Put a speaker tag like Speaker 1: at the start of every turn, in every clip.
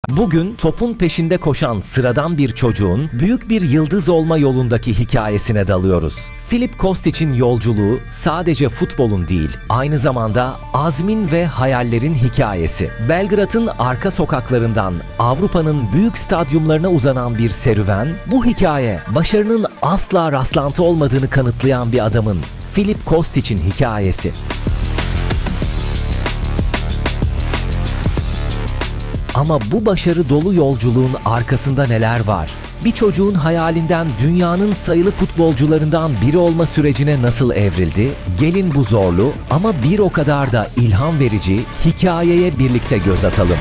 Speaker 1: Bugün topun peşinde koşan sıradan bir çocuğun büyük bir yıldız olma yolundaki hikayesine dalıyoruz. Filip Kostic'in yolculuğu sadece futbolun değil, aynı zamanda azmin ve hayallerin hikayesi. Belgrad'ın arka sokaklarından Avrupa'nın büyük stadyumlarına uzanan bir serüven, bu hikaye başarının asla rastlantı olmadığını kanıtlayan bir adamın, Filip Kostic'in hikayesi. Ama bu başarı dolu yolculuğun arkasında neler var? Bir çocuğun hayalinden dünyanın sayılı futbolcularından biri olma sürecine nasıl evrildi? Gelin bu zorlu ama bir o kadar da ilham verici hikayeye birlikte göz atalım.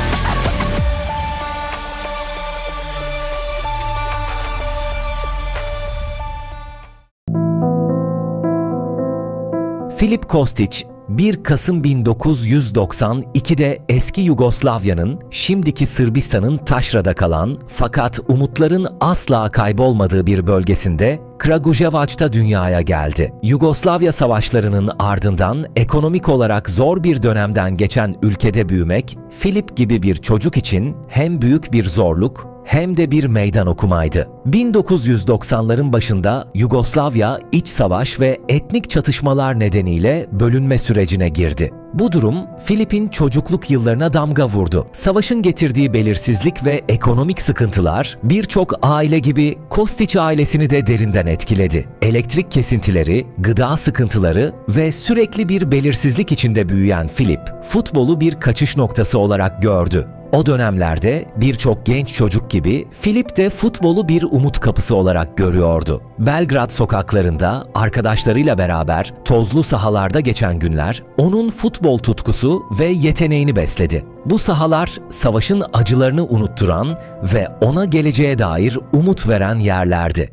Speaker 1: Filip Kostic, 1 Kasım 1992'de eski Yugoslavya'nın, şimdiki Sırbistan'ın taşrada kalan fakat umutların asla kaybolmadığı bir bölgesinde Kragujevaç'ta dünyaya geldi. Yugoslavya savaşlarının ardından ekonomik olarak zor bir dönemden geçen ülkede büyümek, Filip gibi bir çocuk için hem büyük bir zorluk hem de bir meydan okumaydı. 1990'ların başında Yugoslavya iç savaş ve etnik çatışmalar nedeniyle bölünme sürecine girdi. Bu durum Filip'in çocukluk yıllarına damga vurdu. Savaşın getirdiği belirsizlik ve ekonomik sıkıntılar birçok aile gibi Kostic ailesini de derinden etkiledi. Elektrik kesintileri, gıda sıkıntıları ve sürekli bir belirsizlik içinde büyüyen Filip, futbolu bir kaçış noktası olarak gördü. O dönemlerde birçok genç çocuk gibi Filip de futbolu bir umut kapısı olarak görüyordu. Belgrad sokaklarında arkadaşlarıyla beraber tozlu sahalarda geçen günler onun futbol tutkusu ve yeteneğini besledi. Bu sahalar savaşın acılarını unutturan ve ona geleceğe dair umut veren yerlerdi.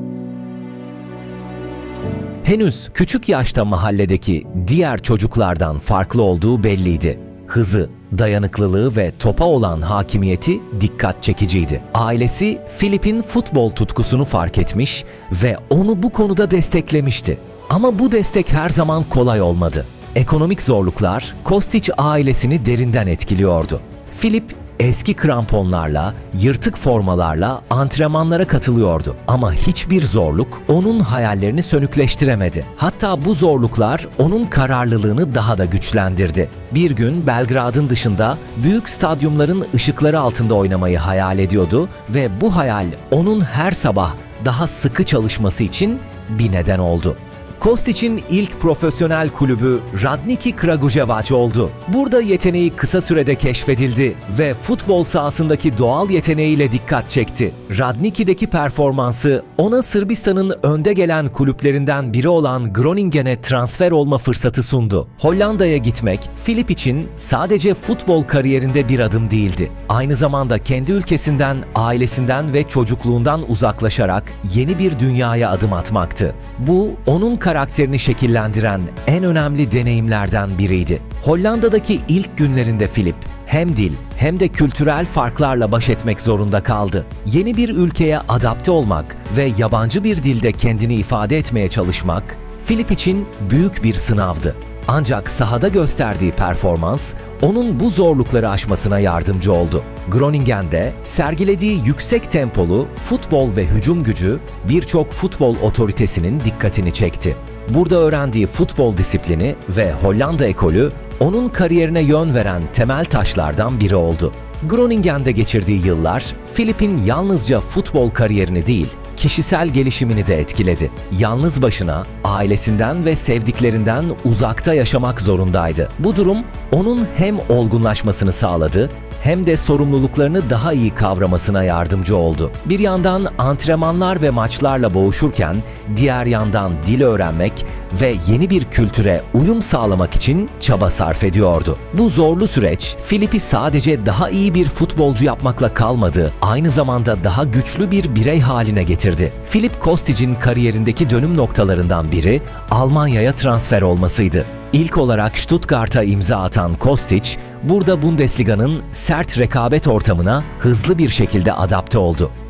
Speaker 1: Henüz küçük yaşta mahalledeki diğer çocuklardan farklı olduğu belliydi. Hızı, dayanıklılığı ve topa olan hakimiyeti dikkat çekiciydi. Ailesi Filip'in futbol tutkusunu fark etmiş ve onu bu konuda desteklemişti. Ama bu destek her zaman kolay olmadı. Ekonomik zorluklar Kostic ailesini derinden etkiliyordu. Filip eski kramponlarla, yırtık formalarla antrenmanlara katılıyordu. Ama hiçbir zorluk onun hayallerini sönükleştiremedi. Hatta bu zorluklar onun kararlılığını daha da güçlendirdi. Bir gün Belgrad'ın dışında büyük stadyumların ışıkları altında oynamayı hayal ediyordu ve bu hayal onun her sabah daha sıkı çalışması için bir neden oldu. Kostic'in ilk profesyonel kulübü Radnički Kragujevac oldu. Burada yeteneği kısa sürede keşfedildi ve futbol sahasındaki doğal yeteneğiyle dikkat çekti. Radniči'deki performansı ona Sırbistan'ın önde gelen kulüplerinden biri olan Groningen'e transfer olma fırsatı sundu. Hollanda'ya gitmek Filip için sadece futbol kariyerinde bir adım değildi. Aynı zamanda kendi ülkesinden, ailesinden ve çocukluğundan uzaklaşarak yeni bir dünyaya adım atmaktı. Bu onun karakterini şekillendiren en önemli deneyimlerden biriydi. Hollanda'daki ilk günlerinde Filip hem dil hem de kültürel farklarla baş etmek zorunda kaldı. Yeni bir ülkeye adapte olmak ve yabancı bir dilde kendini ifade etmeye çalışmak Filip için büyük bir sınavdı. Ancak sahada gösterdiği performans onun bu zorlukları aşmasına yardımcı oldu. Groningen'de sergilediği yüksek tempolu futbol ve hücum gücü birçok futbol otoritesinin dikkatini çekti. Burada öğrendiği futbol disiplini ve Hollanda ekolü onun kariyerine yön veren temel taşlardan biri oldu. Groningen'de geçirdiği yıllar Filip'in yalnızca futbol kariyerini değil, kişisel gelişimini de etkiledi. Yalnız başına, ailesinden ve sevdiklerinden uzakta yaşamak zorundaydı. Bu durum onun hem olgunlaşmasını sağladı hem de sorumluluklarını daha iyi kavramasına yardımcı oldu. Bir yandan antrenmanlar ve maçlarla boğuşurken, diğer yandan dil öğrenmek ve yeni bir kültüre uyum sağlamak için çaba sarf ediyordu. Bu zorlu süreç, Filip'i sadece daha iyi bir futbolcu yapmakla kalmadı, aynı zamanda daha güçlü bir birey haline getirdi. Filip Kostic'in kariyerindeki dönüm noktalarından biri Almanya'ya transfer olmasıydı. İlk olarak Stuttgart'a imza atan Kostic, burada Bundesliga'nın sert rekabet ortamına hızlı bir şekilde adapte oldu.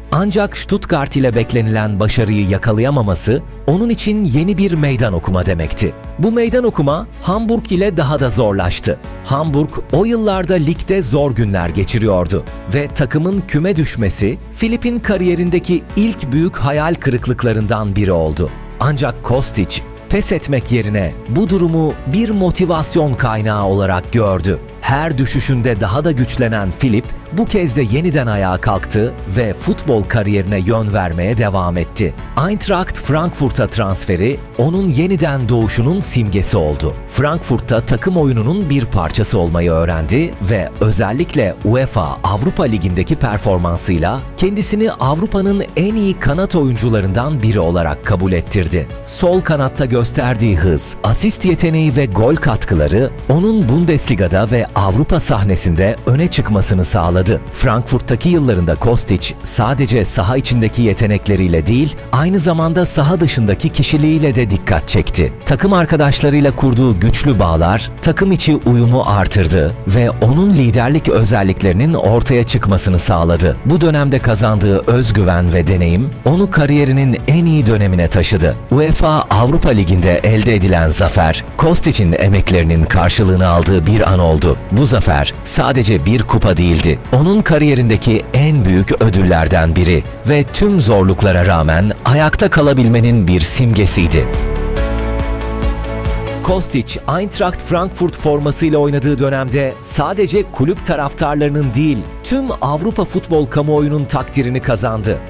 Speaker 1: Ancak Stuttgart ile beklenilen başarıyı yakalayamaması onun için yeni bir meydan okuma demekti. Bu meydan okuma Hamburg ile daha da zorlaştı. Hamburg o yıllarda ligde zor günler geçiriyordu ve takımın küme düşmesi Filip'in kariyerindeki ilk büyük hayal kırıklıklarından biri oldu. Ancak Kostic pes etmek yerine bu durumu bir motivasyon kaynağı olarak gördü. Her düşüşünde daha da güçlenen Filip bu kez de yeniden ayağa kalktı ve futbol kariyerine yön vermeye devam etti. Eintracht Frankfurt'a transferi onun yeniden doğuşunun simgesi oldu. Frankfurt'ta takım oyununun bir parçası olmayı öğrendi ve özellikle UEFA Avrupa Ligi'ndeki performansıyla kendisini Avrupa'nın en iyi kanat oyuncularından biri olarak kabul ettirdi. Sol kanatta gösterdiği hız, asist yeteneği ve gol katkıları onun Bundesliga'da ve Avrupa sahnesinde öne çıkmasını sağladı. Frankfurt'taki yıllarında Kostic sadece saha içindeki yetenekleriyle değil, aynı zamanda saha dışındaki kişiliğiyle de dikkat çekti. Takım arkadaşlarıyla kurduğu güçlü bağlar takım içi uyumu artırdı ve onun liderlik özelliklerinin ortaya çıkmasını sağladı. Bu dönemde kazandığı özgüven ve deneyim onu kariyerinin en iyi dönemine taşıdı. UEFA Avrupa Ligi'nde elde edilen zafer, Kostic'in emeklerinin karşılığını aldığı bir an oldu. Bu zafer sadece bir kupa değildi. Onun kariyerindeki en büyük ödüllerden biri ve tüm zorluklara rağmen ayakta kalabilmenin bir simgesiydi. Kostic, Eintracht Frankfurt formasıyla oynadığı dönemde sadece kulüp taraftarlarının değil, tüm Avrupa futbol kamuoyunun takdirini kazandı.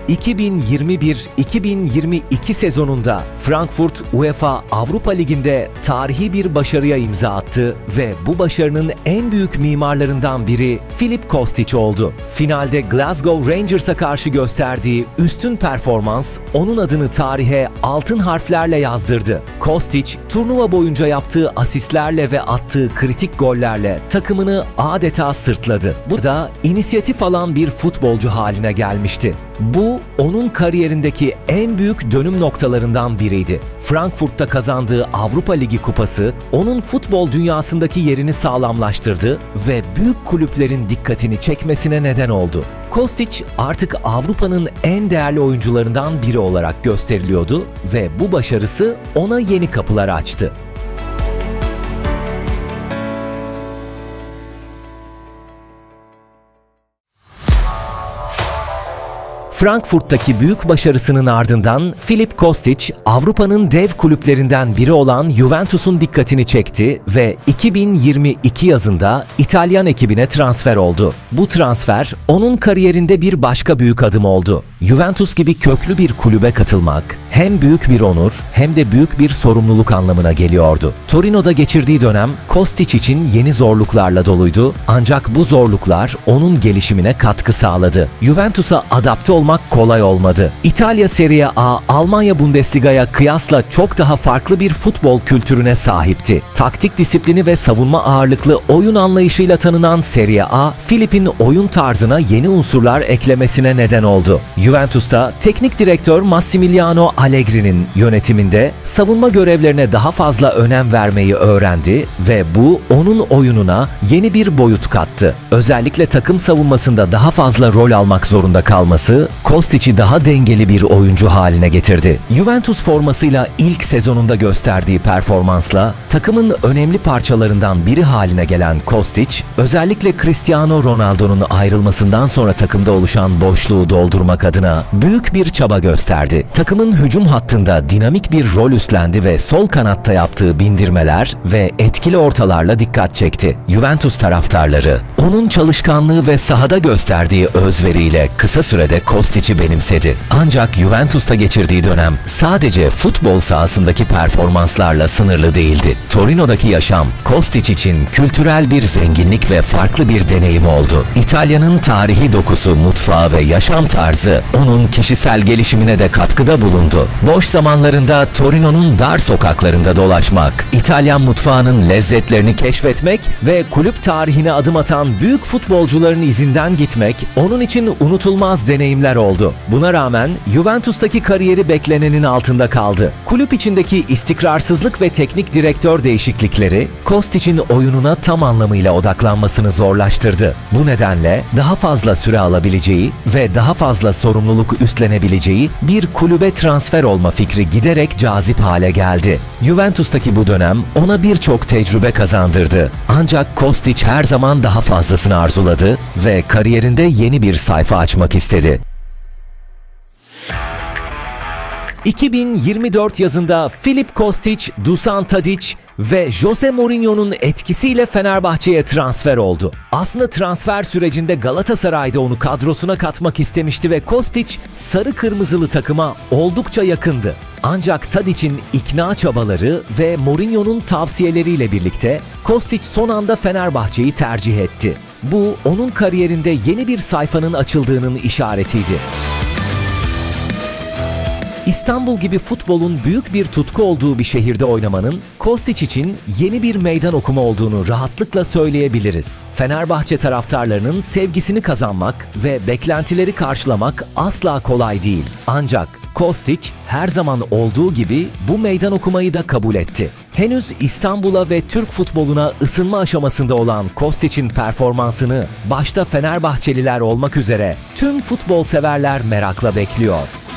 Speaker 1: 2021-2022 sezonunda Frankfurt UEFA Avrupa Ligi'nde tarihi bir başarıya imza attı ve bu başarının en büyük mimarlarından biri Filip Kostic oldu. Finalde Glasgow Rangers'a karşı gösterdiği üstün performans onun adını tarihe altın harflerle yazdırdı. Kostic, turnuva boyunca yaptığı asistlerle ve attığı kritik gollerle takımını adeta sırtladı. Burada inisiyatif alan bir futbolcu haline gelmişti. Bu, onun kariyerindeki en büyük dönüm noktalarından biriydi. Frankfurt'ta kazandığı Avrupa Ligi kupası, onun futbol dünyasındaki yerini sağlamlaştırdı ve büyük kulüplerin dikkatini çekmesine neden oldu. Kostic artık Avrupa'nın en değerli oyuncularından biri olarak gösteriliyordu ve bu başarısı ona yeni kapılar açtı. Frankfurt'taki büyük başarısının ardından Filip Kostic, Avrupa'nın dev kulüplerinden biri olan Juventus'un dikkatini çekti ve 2022 yazında İtalyan ekibine transfer oldu. Bu transfer onun kariyerinde bir başka büyük adım oldu. Juventus gibi köklü bir kulübe katılmak hem büyük bir onur hem de büyük bir sorumluluk anlamına geliyordu. Torino'da geçirdiği dönem Kostic için yeni zorluklarla doluydu, ancak bu zorluklar onun gelişimine katkı sağladı. Juventus'a adapte olmak kolay olmadı. İtalya Serie A, Almanya Bundesliga'ya kıyasla çok daha farklı bir futbol kültürüne sahipti. Taktik disiplini ve savunma ağırlıklı oyun anlayışıyla tanınan Serie A, Filip'in oyun tarzına yeni unsurlar eklemesine neden oldu. Juventus'ta teknik direktör Massimiliano Allegri'nin yönetiminde savunma görevlerine daha fazla önem vermeyi öğrendi ve bu onun oyununa yeni bir boyut kattı. Özellikle takım savunmasında daha fazla rol almak zorunda kalması, Kostic'i daha dengeli bir oyuncu haline getirdi. Juventus formasıyla ilk sezonunda gösterdiği performansla takımın önemli parçalarından biri haline gelen Kostic, özellikle Cristiano Ronaldo'nun ayrılmasından sonra takımda oluşan boşluğu doldurmak adına büyük bir çaba gösterdi. Takımın hücum hattında dinamik bir rol üstlendi ve sol kanatta yaptığı bindirmeler ve etkili ortalarla dikkat çekti. Juventus taraftarları onun çalışkanlığı ve sahada gösterdiği özveriyle kısa sürede Kostic'i benimsedi. Ancak Juventus'ta geçirdiği dönem sadece futbol sahasındaki performanslarla sınırlı değildi. Torino'daki yaşam Kostic için kültürel bir zenginlik ve farklı bir deneyim oldu. İtalya'nın tarihi dokusu, mutfağı ve yaşam tarzı onun kişisel gelişimine de katkıda bulundu. Boş zamanlarında Torino'nun dar sokaklarında dolaşmak, İtalyan mutfağının lezzetlerini keşfetmek ve kulüp tarihine adım atan büyük futbolcuların izinden gitmek onun için unutulmaz deneyimler oldu. oldu. Buna rağmen Juventus'taki kariyeri beklenenin altında kaldı. Kulüp içindeki istikrarsızlık ve teknik direktör değişiklikleri Kostic'in oyununa tam anlamıyla odaklanmasını zorlaştırdı. Bu nedenle daha fazla süre alabileceği ve daha fazla sorumluluk üstlenebileceği bir kulübe transfer olma fikri giderek cazip hale geldi. Juventus'taki bu dönem ona birçok tecrübe kazandırdı. Ancak Kostic her zaman daha fazlasını arzuladı ve kariyerinde yeni bir sayfa açmak istedi. 2024 yazında Filip Kostic, Dusan Tadić ve Jose Mourinho'nun etkisiyle Fenerbahçe'ye transfer oldu. Aslında transfer sürecinde Galatasaray'da onu kadrosuna katmak istemişti ve Kostic sarı kırmızılı takıma oldukça yakındı. Ancak Tadić'in ikna çabaları ve Mourinho'nun tavsiyeleriyle birlikte Kostic son anda Fenerbahçe'yi tercih etti. Bu onun kariyerinde yeni bir sayfanın açıldığının işaretiydi. İstanbul gibi futbolun büyük bir tutku olduğu bir şehirde oynamanın Kostic için yeni bir meydan okuma olduğunu rahatlıkla söyleyebiliriz. Fenerbahçe taraftarlarının sevgisini kazanmak ve beklentileri karşılamak asla kolay değil. Ancak Kostic her zaman olduğu gibi bu meydan okumayı da kabul etti. Henüz İstanbul'a ve Türk futboluna ısınma aşamasında olan Kostic'in performansını başta Fenerbahçeliler olmak üzere tüm futbol severler merakla bekliyor.